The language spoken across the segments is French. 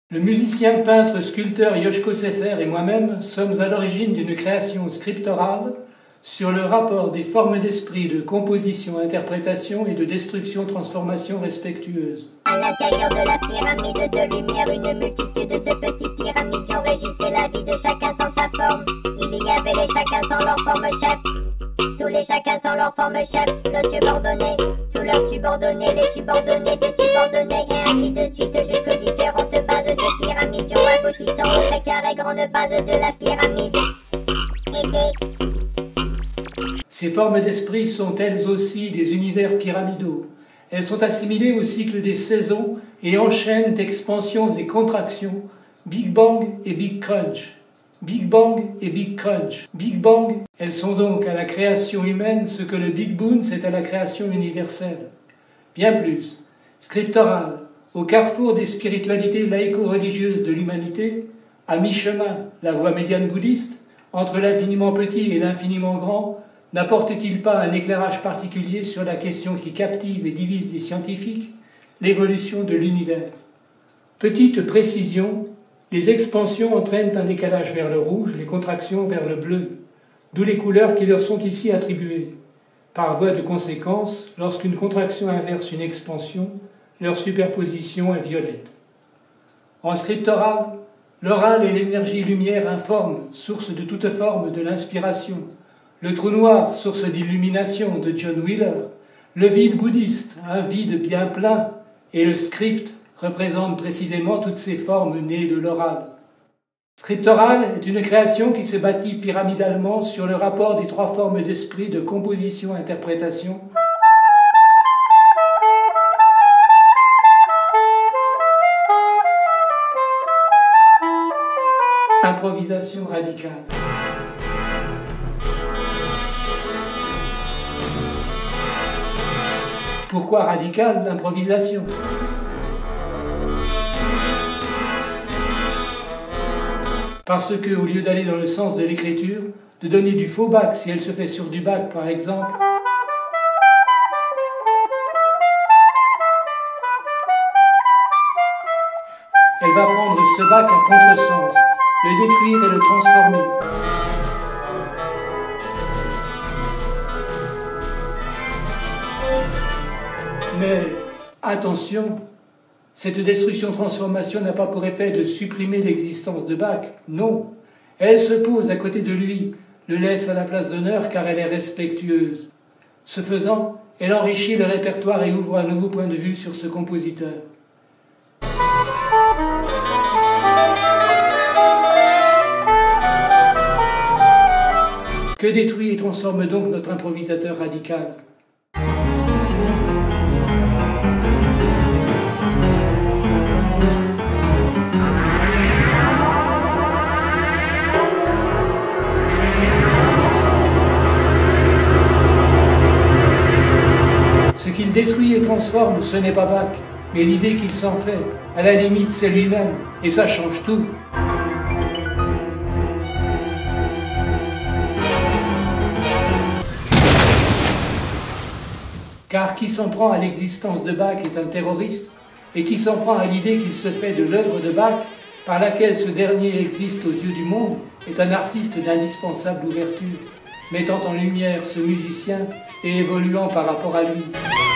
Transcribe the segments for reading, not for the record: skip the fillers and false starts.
Le musicien, peintre, sculpteur Yoshko Sefer et moi-même sommes à l'origine d'une création scriptorale sur le rapport des formes d'esprit de composition, interprétation et de destruction-transformation respectueuses. À l'intérieur de la pyramide de lumière, une multitude de petites pyramides régissaient la vie de chacun sans sa forme. Il y avait les chacun sans leur forme chef, sous les chacun sans leur forme chef, le subordonné, sous leurs subordonnés, les subordonnés des subordonnés, et ainsi de suite jusqu'aux différentes bases des pyramides, aboutissant au très carré grande base de la pyramide. Ces formes d'esprit sont elles aussi des univers pyramidaux. Elles sont assimilées au cycle des saisons et enchaînent expansions et contractions, Big Bang et Big Crunch. Big Bang et Big Crunch. Big Bang, elles sont donc à la création humaine ce que le Big Boom c'est à la création universelle. Bien plus, scriptoral, au carrefour des spiritualités laïco-religieuses de l'humanité, à mi-chemin, la voie médiane bouddhiste, entre l'infiniment petit et l'infiniment grand, n'apporte-t-il pas un éclairage particulier sur la question qui captive et divise les scientifiques, l'évolution de l'univers? Petite précision, les expansions entraînent un décalage vers le rouge, les contractions vers le bleu, d'où les couleurs qui leur sont ici attribuées. Par voie de conséquence, lorsqu'une contraction inverse une expansion, leur superposition est violette. En scriptoral, l'oral est l'énergie lumière informe, source de toute forme de l'inspiration. Le trou noir, source d'illumination de John Wheeler, le vide bouddhiste, un vide bien plein, et le script représente précisément toutes ces formes nées de l'oral. Scriptoral est une création qui se bâtit pyramidalement sur le rapport des trois formes d'esprit de composition-interprétation, improvisation radicale. Pourquoi radicale l'improvisation? Parce que, au lieu d'aller dans le sens de l'écriture, de donner du faux bac si elle se fait sur du bac par exemple, elle va prendre ce bac à contresens, le détruire et le transformer. Mais attention, cette destruction-transformation n'a pas pour effet de supprimer l'existence de Bach, non. Elle se pose à côté de lui, le laisse à la place d'honneur car elle est respectueuse. Ce faisant, elle enrichit le répertoire et ouvre un nouveau point de vue sur ce compositeur. Que détruit et transforme donc notre improvisateur radical? Ce qu'il détruit et transforme, ce n'est pas Bach, mais l'idée qu'il s'en fait. À la limite, c'est lui-même, et ça change tout. Car qui s'en prend à l'existence de Bach est un terroriste, et qui s'en prend à l'idée qu'il se fait de l'œuvre de Bach, par laquelle ce dernier existe aux yeux du monde, est un artiste d'indispensable ouverture, mettant en lumière ce musicien et évoluant par rapport à lui.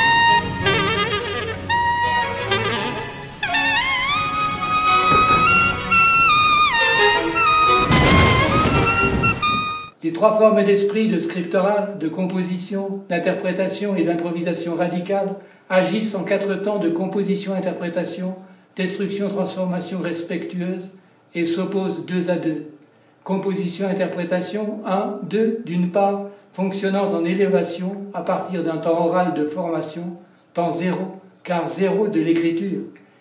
Les trois formes d'esprit de scriptoral, de composition, d'interprétation et d'improvisation radicale agissent en 4 temps de composition-interprétation, destruction-transformation respectueuse et s'opposent 2 à 2. Composition-interprétation 1, 2, d'une part, fonctionnant en élévation à partir d'un temps oral de formation, temps 0, car 0 de l'écriture.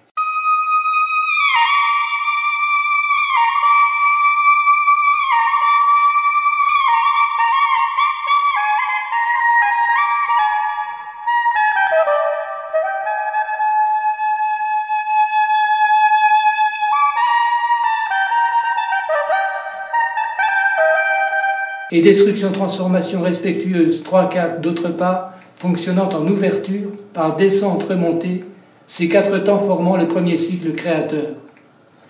Et destruction-transformation respectueuse 3-4 d'autre part, fonctionnant en ouverture, par descente-remontée, ces 4 temps formant le premier cycle créateur.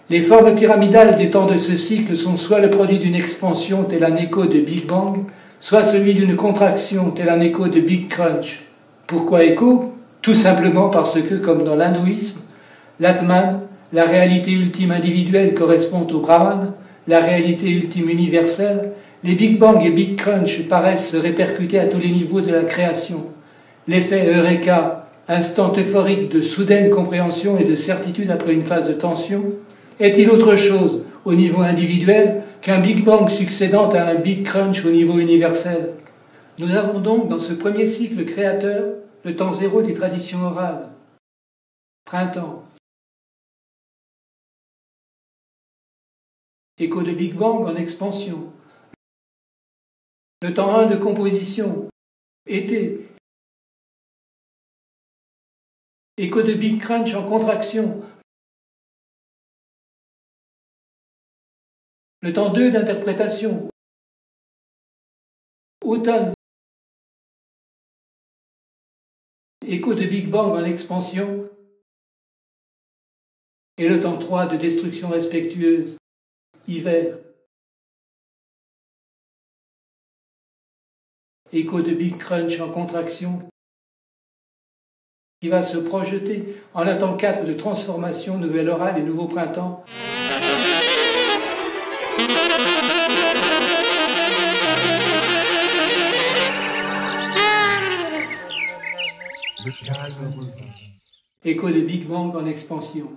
Les formes pyramidales des temps de ce cycle sont soit le produit d'une expansion tel un écho de Big Bang, soit celui d'une contraction tel un écho de Big Crunch. Pourquoi écho? Tout simplement parce que, comme dans l'hindouisme, l'Atman, la réalité ultime individuelle, correspond au Brahman, la réalité ultime universelle. Les Big Bang et Big Crunch paraissent se répercuter à tous les niveaux de la création. L'effet Eureka, instant euphorique de soudaine compréhension et de certitude après une phase de tension, est-il autre chose au niveau individuel qu'un Big Bang succédant à un Big Crunch au niveau universel? Nous avons donc dans ce premier cycle créateur le temps zéro des traditions orales. Printemps. Écho de Big Bang en expansion. Le temps 1 de composition. Été. Écho de Big Crunch en contraction. Le temps 2 d'interprétation. Automne. Écho de Big Bang en expansion. Et le temps 3 de destruction respectueuse. Hiver. Écho de Big Crunch en contraction qui va se projeter en un temps 4 de transformation, nouvelle orale et nouveau printemps. Le calme revint. Écho de Big Bang en expansion.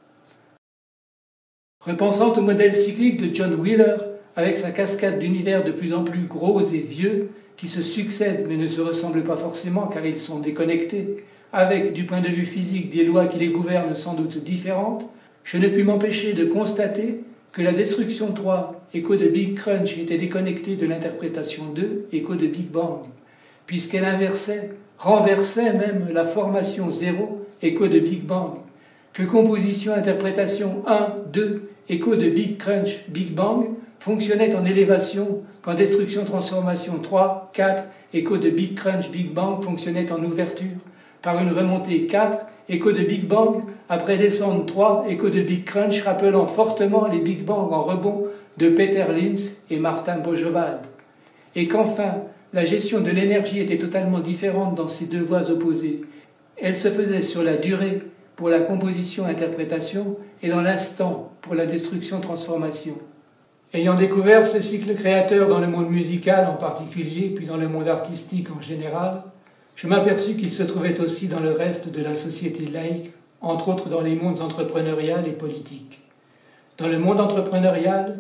Repensant au modèle cyclique de John Wheeler, avec sa cascade d'univers de plus en plus gros et vieux, qui se succèdent mais ne se ressemblent pas forcément car ils sont déconnectés, avec, du point de vue physique, des lois qui les gouvernent sans doute différentes, je ne pus m'empêcher de constater que la destruction 3, écho de Big Crunch, était déconnectée de l'interprétation 2, écho de Big Bang, puisqu'elle inversait, renversait même la formation 0, écho de Big Bang, que composition-interprétation 1, 2, écho de Big Crunch, Big Bang, fonctionnait en élévation, quand destruction-transformation 3, 4, écho de Big Crunch, Big Bang fonctionnait en ouverture, par une remontée 4, écho de Big Bang, après descente 3, écho de Big Crunch, rappelant fortement les Big Bang en rebond de Peter Linz et Martin Bojovad. Et qu'enfin, la gestion de l'énergie était totalement différente dans ces deux voies opposées. Elle se faisait sur la durée pour la composition-interprétation et dans l'instant pour la destruction-transformation. Ayant découvert ce cycle créateur dans le monde musical en particulier, puis dans le monde artistique en général, je m'aperçus qu'il se trouvait aussi dans le reste de la société laïque, entre autres dans les mondes entrepreneurial et politiques. Dans le monde entrepreneurial,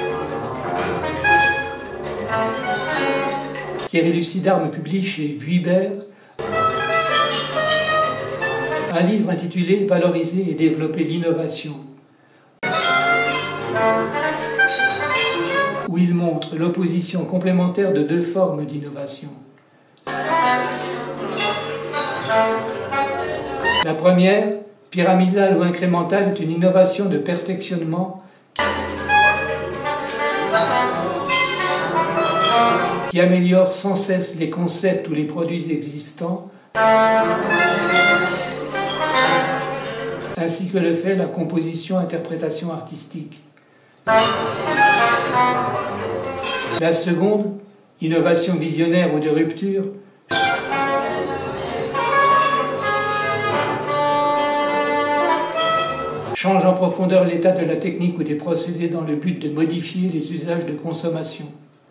Thierry Lucidard me publie chez Vuibert un livre intitulé « Valoriser et développer l'innovation », où il montre l'opposition complémentaire de deux formes d'innovation. La première, pyramidale ou incrémentale, est une innovation de perfectionnement qui améliore sans cesse les concepts ou les produits existants, ainsi que le fait la composition-interprétation artistique. La seconde, innovation visionnaire ou de rupture, change en profondeur l'état de la technique ou des procédés dans le but de modifier les usages de consommation.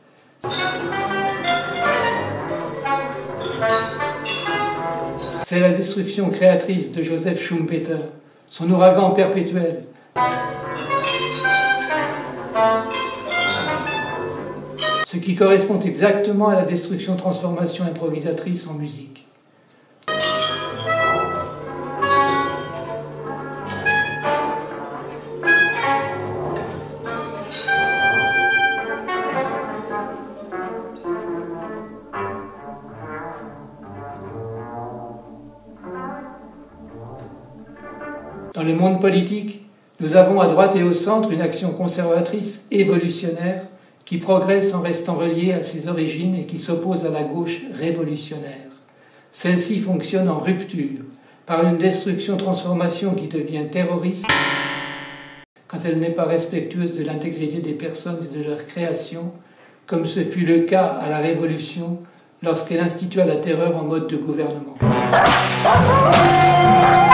C'est la destruction créatrice de Joseph Schumpeter, son ouragan perpétuel. Ce qui correspond exactement à la destruction-transformation improvisatrice en musique. Dans le monde politique, nous avons à droite et au centre une action conservatrice évolutionnaire qui progresse en restant reliée à ses origines et qui s'oppose à la gauche révolutionnaire. Celle-ci fonctionne en rupture, par une destruction-transformation qui devient terroriste, quand elle n'est pas respectueuse de l'intégrité des personnes et de leur création, comme ce fut le cas à la Révolution lorsqu'elle institua la terreur en mode de gouvernement.